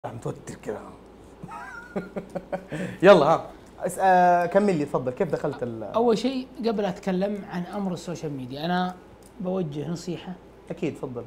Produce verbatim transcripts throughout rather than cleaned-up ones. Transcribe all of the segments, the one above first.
متوتر كده. يلا ها أس... آه كمل لي تفضل. كيف دخلت ال... اول شيء قبل اتكلم عن امر السوشيال ميديا انا بوجه نصيحه اكيد تفضل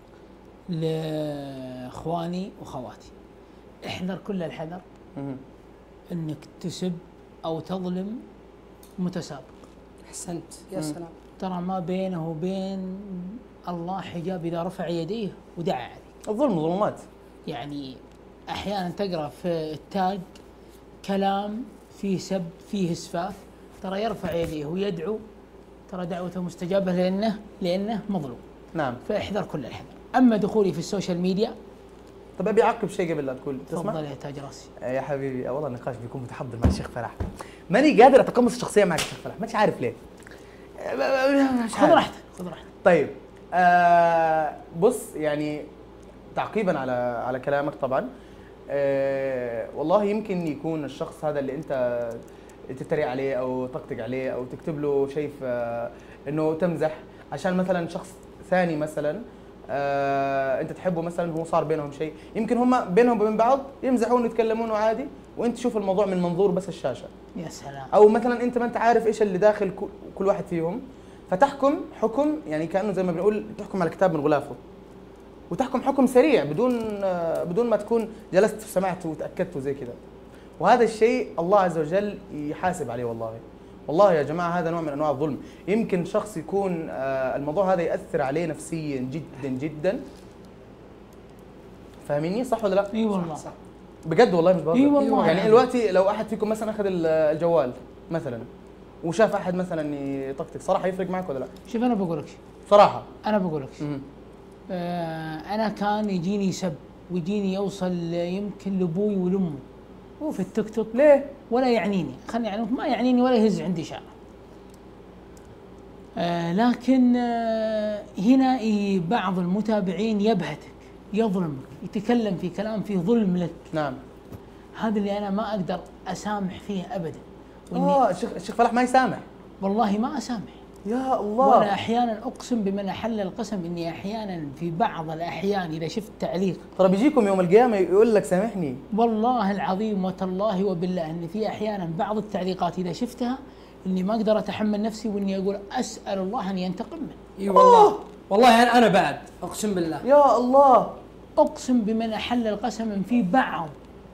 لاخواني واخواتي. احذر كل الحذر انك تسب او تظلم متسابق. احسنت يا سلام. ترى ما بينه وبين الله حجاب اذا رفع يديه ودعا عليك. الظلم ظلمات. يعني احيانا تقرا في التاج كلام فيه سب فيه اسفاف، ترى يرفع يديه ويدعو، ترى دعوته مستجابه لانه لانه مظلوم. نعم. فاحذر كل الحذر. اما دخولي في السوشيال ميديا، طب ابي اعقب شيء قبل لا تقول. تسمع؟ تفضل يا تاج راسي. يا حبيبي والله النقاش بيكون متحضر مع الشيخ فلاح. ماني قادر اتقمص الشخصيه معك الشيخ فلاح، مانيش عارف ليه. خذ راحتك خذ راحتك. طيب آه بص، يعني تعقيبا على على كلامك طبعا. آه والله يمكن يكون الشخص هذا اللي انت تتريق عليه او تقطق عليه او تكتب له شيء آه انه تمزح عشان مثلا شخص ثاني مثلا آه انت تحبه مثلا، هو صار بينهم شيء، يمكن هم بينهم وبين بعض يمزحون ويتكلمون عادي وانت تشوف الموضوع من منظور بس الشاشه. يا سلام. او مثلا انت ما انت عارف ايش اللي داخل كل واحد فيهم، فتحكم حكم يعني كانه زي ما بنقول تحكم على كتاب من غلافه، وتحكم حكم سريع بدون بدون ما تكون جلست سمعت وتاكدت وزي كذا. وهذا الشيء الله عز وجل يحاسب عليه. والله والله يا جماعه هذا نوع من انواع الظلم. يمكن شخص يكون الموضوع هذا ياثر عليه نفسيا جدا جدا. فاهميني صح ولا لا؟ اي والله صح. بجد والله مش بهزر. اي والله. يعني دلوقتي لو احد فيكم مثلا اخذ الجوال مثلا وشاف احد مثلا يطقطق، صراحه يفرق معك ولا لا؟ شوف انا بقول لك شيء. صراحه انا بقول لك شيء. آه انا كان يجيني سب ويجيني يوصل يمكن لابوي ولامي وفي التيك توك. ليه؟ ولا يعنيني، خلني يعني ما يعنيني ولا يهز عندي شعر. آه لكن آه هنا بعض المتابعين يبهتك، يظلمك، يتكلم في كلام فيه ظلم لك. نعم. هذا اللي انا ما اقدر اسامح فيه ابدا. اه الشيخ الشيخ فلاح ما يسامح. والله ما اسامح. يا الله. وانا احيانا اقسم بمن احل القسم اني احيانا في بعض الاحيان اذا شفت تعليق، ترى بيجيكم يوم القيامه يقول لك سامحني. والله العظيم وتالله وبالله ان في احيانا بعض التعليقات اذا شفتها اني ما اقدر اتحمل نفسي واني اقول اسال الله ان ينتقم منه. اي والله. والله انا انا بعد اقسم بالله. يا الله. اقسم بمن احل القسم في بعض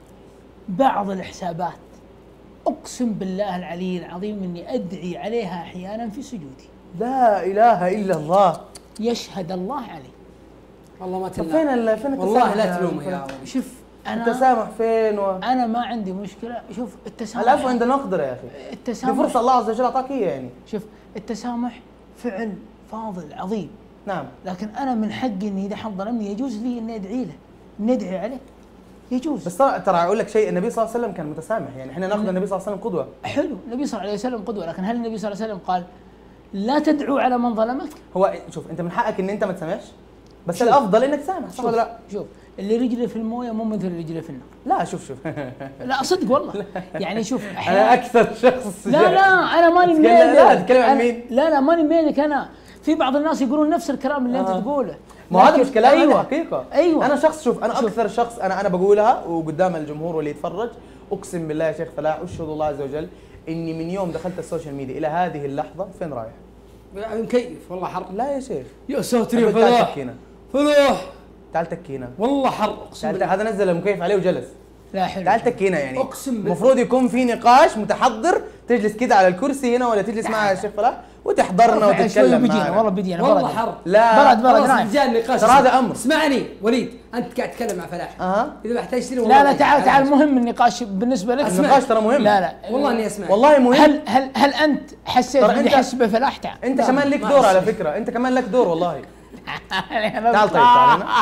بعض الحسابات، اقسم بالله العلي العظيم اني ادعي عليها احيانا في سجودي. لا اله الا الله. يشهد الله علي. والله ما تلوم. فين ال فين التسامح؟ والله لا تلومه يا ولد. شوف انا التسامح فين و... انا ما عندي مشكله. شوف التسامح، العفو عند المقدره يا اخي. التسامح دي فرصه الله عز وجل اعطاك اياها يعني. شوف التسامح فعل فاضل عظيم. نعم. لكن انا من حقي اني اذا حد ظلمني يجوز لي اني ادعي له، ندعي عليه، يجوز. بس ترى ترى اقول لك شيء، النبي صلى الله عليه وسلم كان متسامح، يعني احنا ناخذ النبي صلى الله عليه وسلم قدوه. حلو، النبي صلى الله عليه وسلم قدوه، لكن هل النبي صلى الله عليه وسلم قال لا تدعو على من ظلمك؟ هو شوف انت من حقك ان انت ما تسامحش، بس شوف. الافضل انك تسامح، صح ولا لا؟ شوف اللي رجله في المويه مو مثل اللي رجله في النار. لا شوف شوف لا صدق والله. يعني شوف انا اكثر شخص لا لا انا ماني ميلك. لا تتكلم عن مين؟ لا لا ماني ميلك. انا في بعض الناس يقولون نفس الكلام اللي آه. انت تقوله. ما هذا مش كلام. أيوة. أنا حقيقه. ايوه انا شخص شوف انا شوف. اكثر شخص انا انا بقولها وقدام الجمهور واللي يتفرج، اقسم بالله يا شيخ فلاح اشهد الله عز وجل اني من يوم دخلت السوشيال ميديا الى هذه اللحظه فين رايح؟ مكيف والله حر. لا يا شيخ. يا ساتر يا تعال فلاح. تكينا. فلاح تعال تكينا. والله حر اقسم بالله. هذا نزل المكيف عليه وجلس. لا حلو. تعال تكينا يعني. اقسم بالله المفروض يكون في نقاش متحضر، تجلس كذا على الكرسي هنا ولا تجلس مع الشيخ فلاح وتحضرنا وتتكلم معنا. والله بدينا والله حر. لا برد برد خلاص جاء النقاش. ترى هذا امر. اسمعني وليد، انت قاعد تتكلم مع فلاح. اها اذا محتاج تشتري لا لا تعال تعال مهم النقاش بالنسبه لك. النقاش ترى مهم. لا لا والله اني اسمع. والله مهم. هل هل هل انت حسيت ترى بدي أنت- احس بفلاح؟ تعال انت كمان لك دور على فكره، انت كمان لك دور والله. تعال تعال طيب تعال هنا.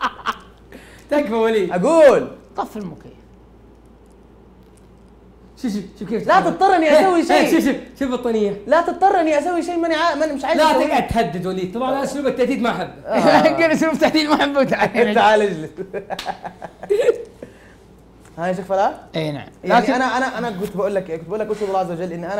تكفى وليد. اقول طف المكيف. شوف شوف شوف كيف لا تضطرني اسوي شيء. شوف شوف شوف البطانيه. لا تضطرني اسوي شيء ماني عا... ماني مش عايز لا أسويه. تقعد تهدد وليد، طبعا انا اسلوب التهديد ما احبه. قل اسلوب تحديد محبه. تعال تعال اجلس. ها يا شيخ فلاح؟ اي نعم. يعني لكن انا انا انا كنت بقول لك كنت بقول لك اشهد الله عز وجل ان انا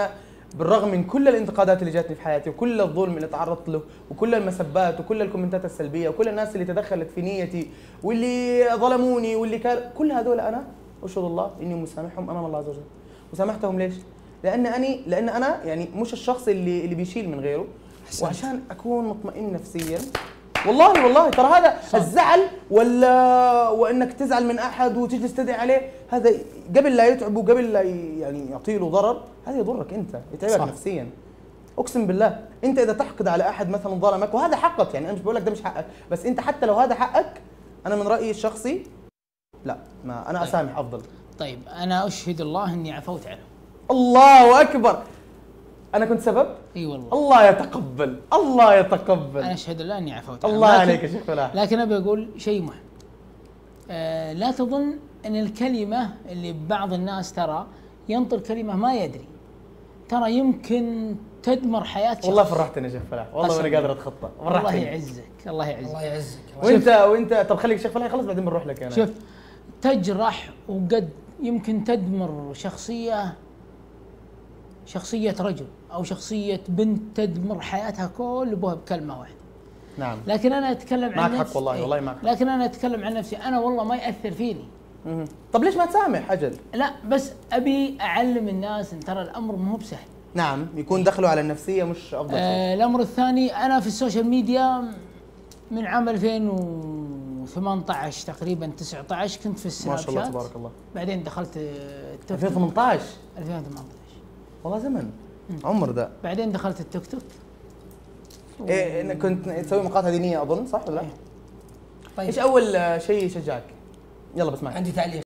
بالرغم من كل الانتقادات اللي جاتني في حياتي وكل الظلم اللي تعرضت له وكل المسبات وكل الكومنتات السلبيه وكل الناس اللي تدخلت في نيتي واللي ظلموني واللي كان كل هذول انا اشهد الله اني مسامحهم امام الله عز وجل. وسامحتهم ليش؟ لان اني لان انا يعني مش الشخص اللي اللي بيشيل من غيره، وعشان اكون مطمئن نفسيا. والله والله ترى هذا الزعل ولا وانك تزعل من احد وتجلس تدعي عليه، هذا قبل لا يتعبه قبل لا يعني يعطي له ضرر، هذا يضرك انت، يتعبك نفسيا. اقسم بالله انت اذا تحقد على احد مثلا ظلمك وهذا حقك، يعني انا مش بقول لك ده مش حقك، بس انت حتى لو هذا حقك انا من رايي الشخصي لا، ما انا طيب. اسامح افضل. طيب انا اشهد الله اني عفوت عنه. الله اكبر. انا كنت سبب؟ اي والله. الله يتقبل، الله يتقبل. انا اشهد الله اني عفوت عنه. الله عليك يا شيخ فلاح. لكن ابي اقول شيء مهم. آه لا تظن ان الكلمه اللي بعض الناس ترى ينطر كلمه ما يدري، ترى يمكن تدمر حياه شخص. والله فرحتني يا شيخ فلاح، والله انا قادر اتخطى. الله يعزك، الله يعزك، الله يعزك. وانت وانت طب خليك شيخ فلاح يخلص بعدين بنروح لك انا. شوف، تجرح وقد يمكن تدمر شخصيه شخصيه رجل او شخصيه بنت، تدمر حياتها كل ابوها بكلمه واحده. نعم. لكن انا اتكلم عن معك نفسي. حق والله، إيه؟ والله معك حق. لكن انا اتكلم عن نفسي، انا والله ما ياثر فيني. مم. طب ليش ما تسامح اجل؟ لا بس ابي اعلم الناس ان ترى الامر مو بسهل. نعم، يكون دخله على النفسيه مش افضل شيء. آه الامر الثاني، انا في السوشيال ميديا من عام ألفين وثمانية عشر تقريبا تسعة عشر كنت في السناب ما شاء الله شات. تبارك الله. بعدين دخلت التيك توك. ألفين وثمانية عشر ألفين وثمانية عشر والله زمن. عمر ده. بعدين دخلت التيك توك. إيه كنت تسوي مقاطع دينيه اظن، صح ولا لا؟ إيه. طيب ايش اول شيء شجعك؟ يلا بسمعك. عندي تعليق.